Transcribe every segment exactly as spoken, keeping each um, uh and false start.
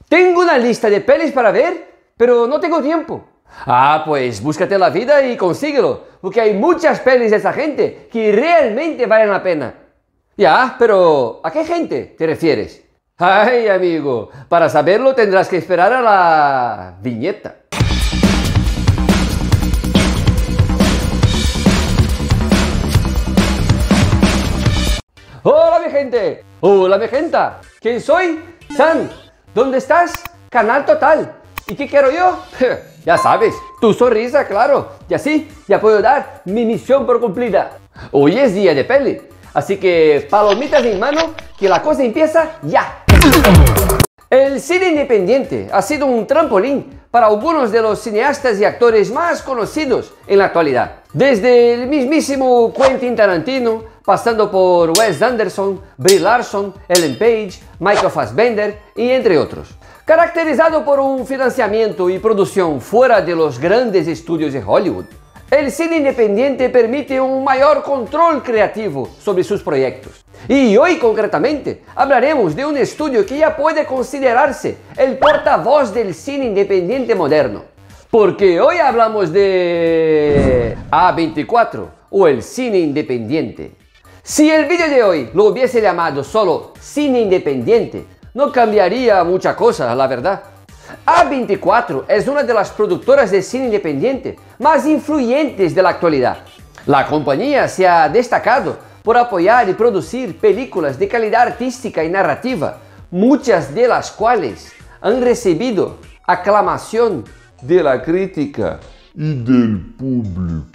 Tengo una lista de pelis para ver, pero no tengo tiempo. Ah, pues búscate la vida y consíguelo, porque hay muchas pelis de esa gente que realmente valen la pena. Ya, pero ¿a qué gente te refieres? Ay, amigo, para saberlo tendrás que esperar a la viñeta. Hola mi gente, hola mi gente, ¿quién soy? San. ¿Dónde estás? Canal Total. ¿Y qué quiero yo? Ya sabes, tu sonrisa, claro. Y así ya puedo dar mi misión por cumplida. Hoy es día de peli, así que palomitas en mano, que la cosa empieza ya. El cine independiente ha sido un trampolín para algunos de los cineastas y actores más conocidos en la actualidad. Desde el mismísimo Quentin Tarantino, pasando por Wes Anderson, Brie Larson, Ellen Page, Michael Fassbender y entre otros. Caracterizado por un financiamiento y producción fuera de los grandes estudios de Hollywood, el cine independiente permite un mayor control creativo sobre sus proyectos. Y hoy concretamente hablaremos de un estudio que ya puede considerarse el portavoz del cine independiente moderno. Porque hoy hablamos de A veinticuatro o el cine independiente. Si el vídeo de hoy lo hubiese llamado solo cine independiente, no cambiaría mucha cosa, la verdad. A veinticuatro es una de las productoras de cine independiente más influyentes de la actualidad. La compañía se ha destacado por apoyar y producir películas de calidad artística y narrativa, muchas de las cuales han recibido aclamación de la crítica y del público.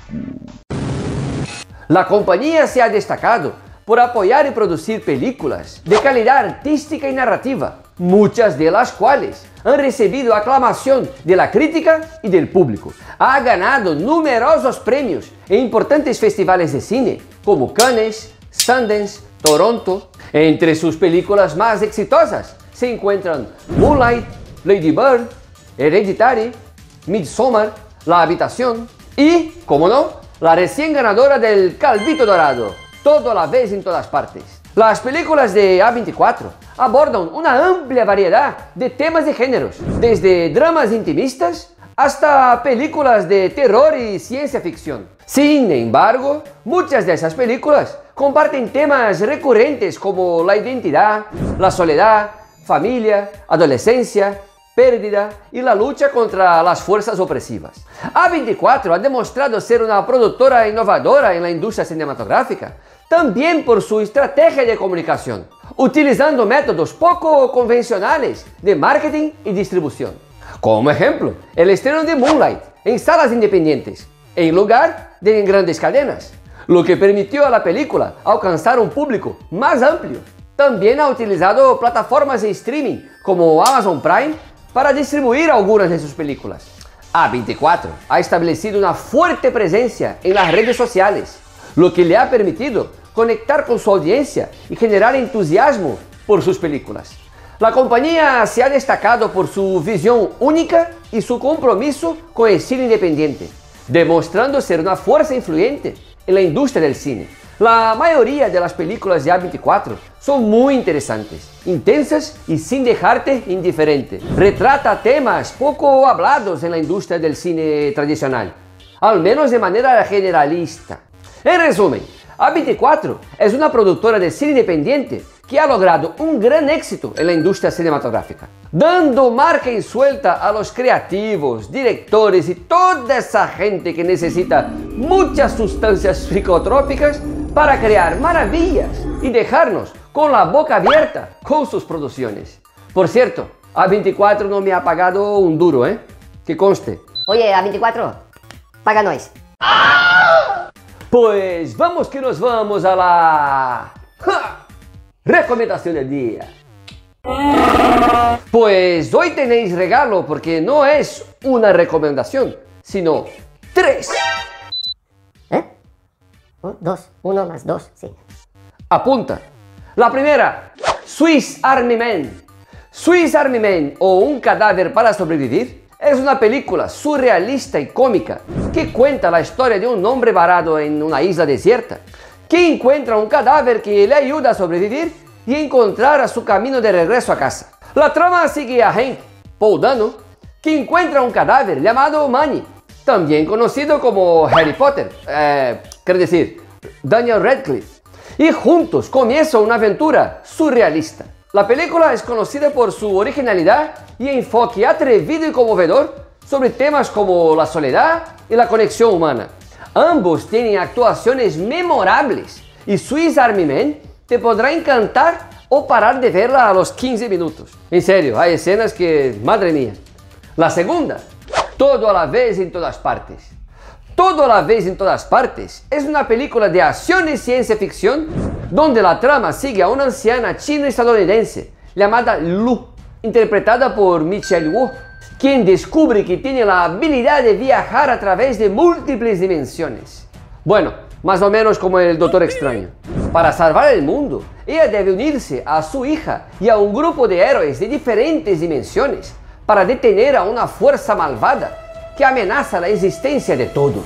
La compañía se ha destacado por apoyar y producir películas de calidad artística y narrativa, muchas de las cuales han recibido aclamación de la crítica y del público. Ha ganado numerosos premios en importantes festivales de cine, como Cannes, Sundance, Toronto. Entre sus películas más exitosas se encuentran Moonlight, Lady Bird, Hereditary, Midsommar, La Habitación y, como no, la recién ganadora del Calvito Dorado, Todo a la vez en todas partes. Las películas de A veinticuatro abordan una amplia variedad de temas y géneros, desde dramas intimistas hasta películas de terror y ciencia ficción. Sin embargo, muchas de esas películas comparten temas recurrentes como la identidad, la soledad, familia, adolescencia, pérdida y la lucha contra las fuerzas opresivas. A veinticuatro ha demostrado ser una productora innovadora en la industria cinematográfica, también por su estrategia de comunicación, utilizando métodos poco convencionales de marketing y distribución. Como ejemplo, el estreno de Moonlight en salas independientes, en lugar de en grandes cadenas, lo que permitió a la película alcanzar un público más amplio. También ha utilizado plataformas de streaming como Amazon Prime para distribuir algunas de sus películas. A veinticuatro ha establecido una fuerte presencia en las redes sociales, lo que le ha permitido conectar con su audiencia y generar entusiasmo por sus películas. La compañía se ha destacado por su visión única y su compromiso con el cine independiente, demostrando ser una fuerza influyente en la industria del cine. La mayoría de las películas de A veinticuatro son muy interesantes, intensas y sin dejarte indiferente. Retrata temas poco hablados en la industria del cine tradicional, al menos de manera generalista. En resumen, A veinticuatro es una productora de cine independiente que ha logrado un gran éxito en la industria cinematográfica, dando marca y suelta a los creativos, directores y toda esa gente que necesita muchas sustancias psicotrópicas para crear maravillas y dejarnos con la boca abierta con sus producciones. Por cierto, A veinticuatro no me ha pagado un duro, ¿eh? Que conste. Oye, A veinticuatro, páganos. Pues vamos que nos vamos a la ¡ja! Recomendación del día. Pues hoy tenéis regalo porque no es una recomendación, sino tres. ¿Eh? Un, dos, uno más dos, sí. Apunta. La primera, Swiss Army Man. Swiss Army Man o Un cadáver para sobrevivir es una película surrealista y cómica que cuenta la historia de un hombre varado en una isla desierta que encuentra un cadáver que le ayuda a sobrevivir y encontrar a su camino de regreso a casa. La trama sigue a Hank, Paul Dano, que encuentra un cadáver llamado Manny, también conocido como Harry Potter, eh, quiere decir, Daniel Radcliffe, y juntos comienza una aventura surrealista. La película es conocida por su originalidad y enfoque atrevido y conmovedor sobre temas como la soledad y la conexión humana. Ambos tienen actuaciones memorables y Swiss Army Man te podrá encantar o parar de verla a los quince minutos. En serio, hay escenas que, madre mía. La segunda, Todo a la vez en todas partes. Todo a la vez en todas partes es una película de acción y ciencia ficción donde la trama sigue a una anciana chino-estadounidense llamada Lu, interpretada por Michelle Wu, quien descubre que tiene la habilidad de viajar a través de múltiples dimensiones. Bueno, más o menos como el Doctor Extraño. Para salvar el mundo, ella debe unirse a su hija y a un grupo de héroes de diferentes dimensiones para detener a una fuerza malvada que amenaza la existencia de todos.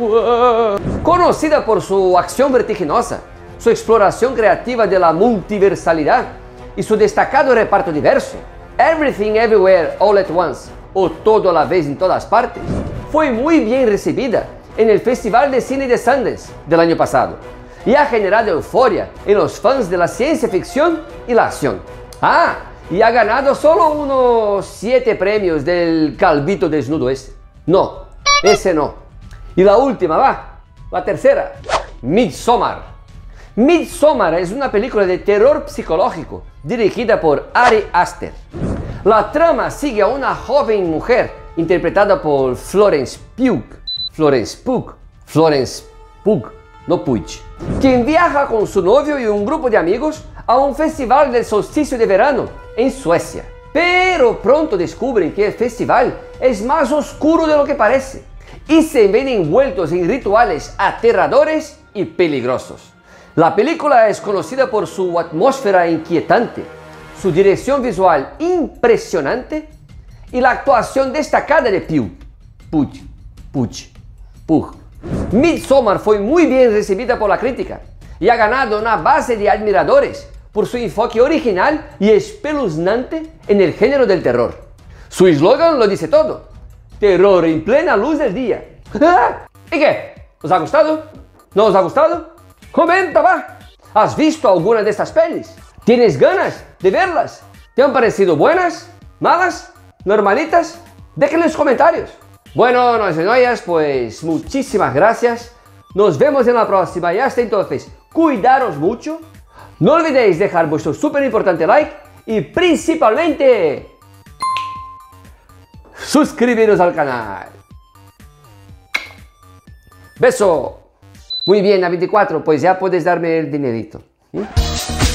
Conocida por su acción vertiginosa, su exploración creativa de la multiversalidad y su destacado reparto diverso, Everything Everywhere All at Once, o Todo a la vez en todas partes, fue muy bien recibida en el Festival de Cine de Sundance del año pasado y ha generado euforia en los fans de la ciencia ficción y la acción. Ah, y ha ganado solo unos siete premios del calvito desnudo ese. No, ese no. Y la última va, la tercera, Midsommar. Midsommar es una película de terror psicológico dirigida por Ari Aster. La trama sigue a una joven mujer interpretada por Florence Pugh, Florence Pugh, Florence Pugh, no Puig, quien viaja con su novio y un grupo de amigos a un festival del solsticio de verano en Suecia. Pero pronto descubren que el festival es más oscuro de lo que parece y se ven envueltos en rituales aterradores y peligrosos. La película es conocida por su atmósfera inquietante, su dirección visual impresionante y la actuación destacada de Pugh, Pugh, Pugh, Pugh. Midsommar fue muy bien recibida por la crítica y ha ganado una base de admiradores por su enfoque original y espeluznante en el género del terror. Su eslogan lo dice todo: terror en plena luz del día. ¿Y qué? ¿Os ha gustado? ¿No os ha gustado? Comenta, va. ¿Has visto alguna de estas pelis? ¿Tienes ganas de verlas? ¿Te han parecido buenas? ¿Malas? ¿Normalitas? Déjenlo en los comentarios. Bueno, no se noyas, pues muchísimas gracias. Nos vemos en la próxima y hasta entonces, cuidaros mucho. No olvidéis dejar vuestro súper importante like y principalmente suscribiros al canal. Beso. Muy bien, a veinticuatro, pues ya puedes darme el dinerito. ¿Mm?